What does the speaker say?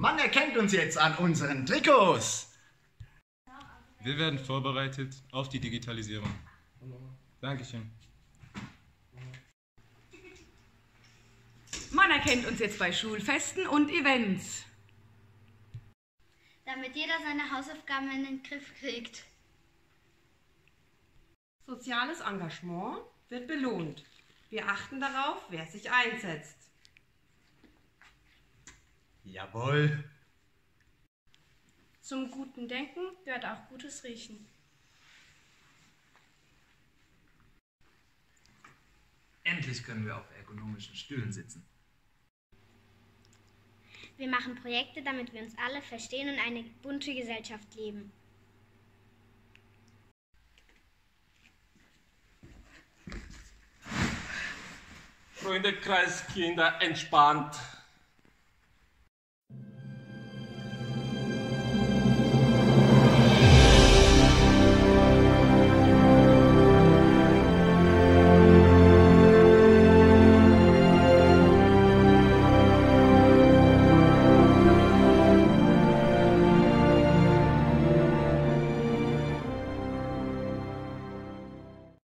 Man erkennt uns jetzt an unseren Trikots. Wir werden vorbereitet auf die Digitalisierung. Dankeschön. Man erkennt uns jetzt bei Schulfesten und Events. Damit jeder seine Hausaufgaben in den Griff kriegt. Soziales Engagement wird belohnt. Wir achten darauf, wer sich einsetzt. Jawohl. Zum guten Denken gehört auch gutes Riechen. Endlich können wir auf ergonomischen Stühlen sitzen. Wir machen Projekte, damit wir uns alle verstehen und eine bunte Gesellschaft leben. Freundekreis, Kinder, entspannt.